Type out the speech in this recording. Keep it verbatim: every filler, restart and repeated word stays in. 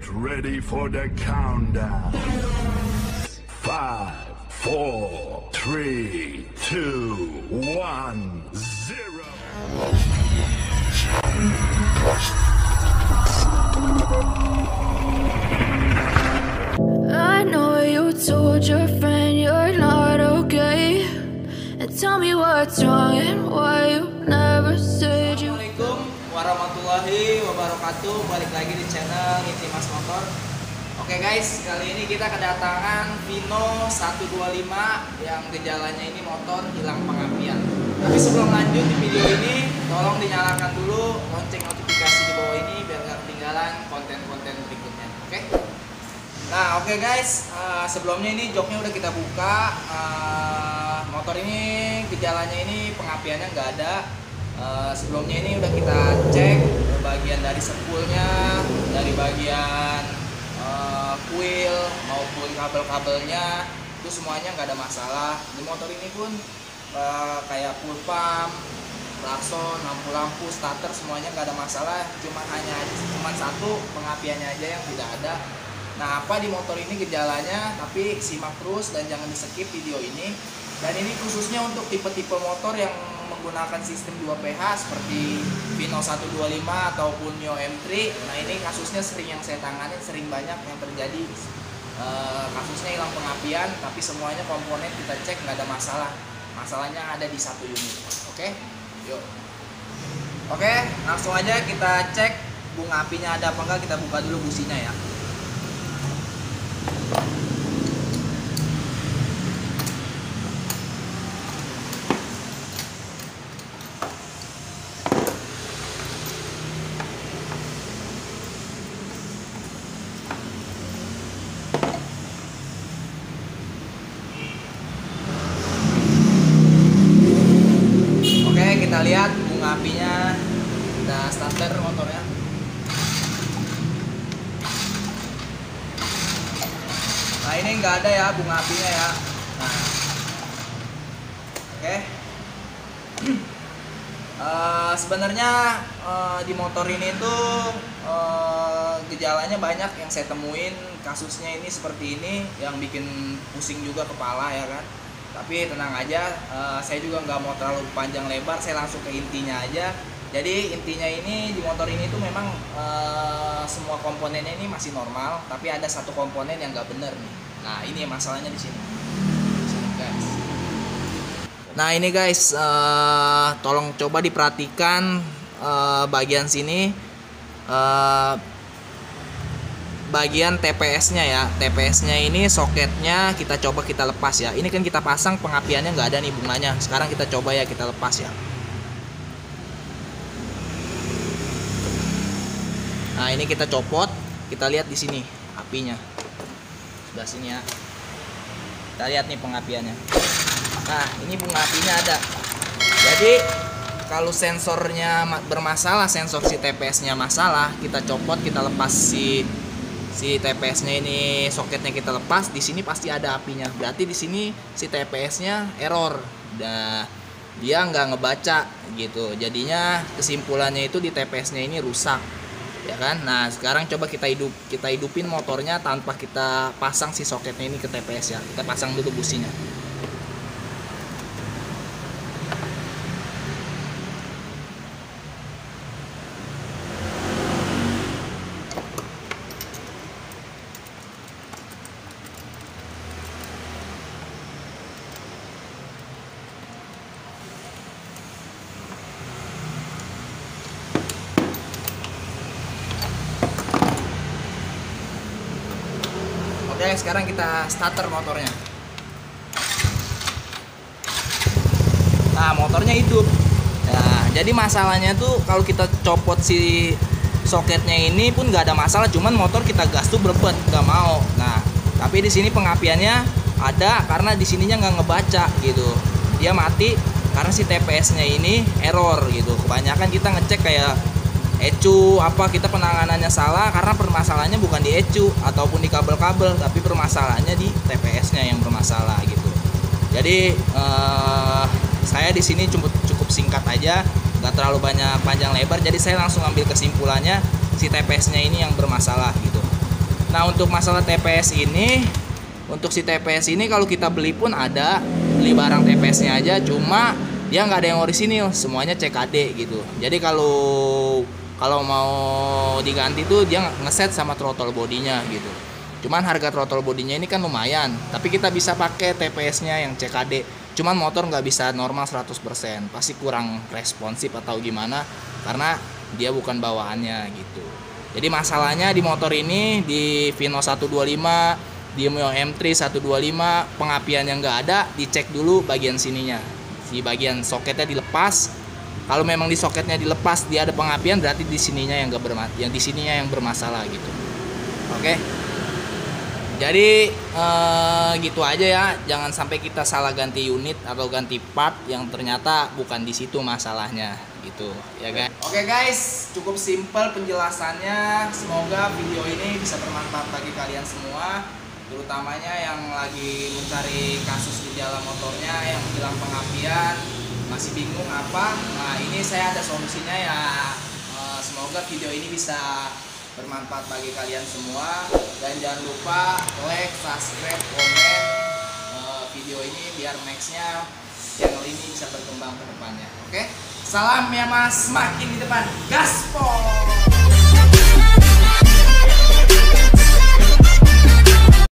ready for the countdown. Five, four, three, two, one, zero. I know you told your friend you're not okay, and tell me what's wrong and why you never said you. Assalamualaikum warahmatullahi wabarakatuh. Balik lagi di channel Intimas Motor. Oke guys, kali ini kita kedatangan Vino seratus dua puluh lima yang gejalanya ini motor hilang pengapian. Tapi sebelum lanjut di video ini, tolong dinyalakan dulu lonceng notifikasi di bawah ini biar gak ketinggalan konten-konten berikutnya. Oke? Nah, oke guys, uh, sebelumnya ini joknya udah kita buka. Uh, motor ini gejalanya ini pengapiannya nggak ada. Uh, sebelumnya ini udah kita cek bagian dari spoolnya, dari bagian uh, coil maupun kabel-kabelnya itu semuanya nggak ada masalah. Di motor ini pun uh, kayak full pump, klakson, lampu-lampu, starter semuanya nggak ada masalah. Cuma hanya cuma satu pengapiannya aja yang tidak ada. Nah, apa di motor ini gejalanya? Tapi simak terus dan jangan di skip video ini. Dan ini khususnya untuk tipe-tipe motor yang menggunakan sistem dua P H seperti Vino seratus dua puluh lima ataupun Mio M tiga. Nah, ini kasusnya sering yang saya tangani, sering banyak yang terjadi. E, kasusnya hilang pengapian, tapi semuanya komponen kita cek nggak ada masalah. Masalahnya ada di satu unit. Oke, yuk. Oke, langsung aja kita cek bunga apinya ada apa enggak. Kita buka dulu businya ya. Kita lihat bunga apinya, kita starter motornya. Nah, ini nggak ada ya bunga apinya ya. Nah, oke. Okay. uh, sebenarnya uh, di motor ini tuh uh, gejalanya banyak yang saya temuin. Kasusnya ini seperti ini yang bikin pusing juga kepala ya kan. Tapi tenang aja, uh, saya juga nggak mau terlalu panjang lebar, saya langsung ke intinya aja. Jadi intinya ini di motor ini tuh memang uh, semua komponennya ini masih normal, tapi ada satu komponen yang nggak bener nih. Nah, ini masalahnya di sini. Di sini guys. Nah, ini guys, uh, tolong coba diperhatikan uh, bagian sini. Uh, bagian T P S-nya ya. T P S-nya ini soketnya kita coba kita lepas ya. Ini kan kita pasang pengapiannya nggak ada nih bunganya. Sekarang kita coba ya kita lepas ya. Nah, ini kita copot, kita lihat di sini apinya. Sebelah sini ya. Kita lihat nih pengapiannya. Nah, ini bunga apinya ada. Jadi kalau sensornya bermasalah, sensor si T P S-nya masalah, kita copot, kita lepas si si T P S-nya ini, soketnya kita lepas, di sini pasti ada apinya. Berarti di sini si T P S-nya error. Nah, dia nggak ngebaca gitu. Jadinya kesimpulannya itu di T P S-nya ini rusak. Ya kan? Nah, sekarang coba kita hidup kita hidupin motornya tanpa kita pasang si soketnya ini ke T P S ya. Kita pasang dulu businya. Oke, sekarang kita starter motornya. Nah, motornya hidup. Nah, jadi masalahnya tuh kalau kita copot si soketnya ini pun nggak ada masalah, cuman motor kita gas tuh berebet, nggak mau. Nah, tapi di sini pengapiannya ada karena di sininya nggak ngebaca gitu. Dia mati karena si T P S-nya ini error gitu. Kebanyakan kita ngecek kayak E C U apa, kita penanganannya salah karena permasalahannya bukan di E C U ataupun di kabel-kabel, tapi permasalahannya di T P S-nya yang bermasalah gitu. Jadi eh, saya di sini cukup cukup singkat aja, nggak terlalu banyak panjang lebar. Jadi saya langsung ambil kesimpulannya si T P S-nya ini yang bermasalah gitu. Nah, untuk masalah T P S ini, untuk si T P S ini kalau kita beli pun ada, beli barang T P S-nya aja, cuma dia nggak ada yang orisinil, semuanya C K D gitu. Jadi kalau kalau mau diganti tuh dia ngeset sama throttle bodinya gitu. Cuman harga throttle bodinya ini kan lumayan, tapi kita bisa pakai T P S-nya yang C K D. Cuman motor nggak bisa normal seratus persen, pasti kurang responsif atau gimana karena dia bukan bawaannya gitu. Jadi masalahnya di motor ini, di Vino seratus dua puluh lima, di Mio M tiga seratus dua puluh lima, pengapian yang nggak ada, dicek dulu bagian sininya. Di bagian soketnya dilepas. Kalau memang di soketnya dilepas dia ada pengapian, berarti di sininya yang nggak bermasalah, yang di sininya yang bermasalah gitu. Oke. Jadi eh, gitu aja ya, jangan sampai kita salah ganti unit atau ganti part yang ternyata bukan di situ masalahnya gitu, ya guys. Oke guys, cukup simpel penjelasannya. Semoga video ini bisa bermanfaat bagi kalian semua, terutamanya yang lagi mencari kasus di dalam motornya yang hilang pengapian, masih bingung apa. Nah, ini saya ada solusinya ya. Eh, semoga video ini bisa bermanfaat bagi kalian semua, dan jangan lupa like, subscribe, komen uh, video ini biar nextnya channel ini bisa berkembang ke depannya. Oke, salam ya mas, makin di depan, gaspol.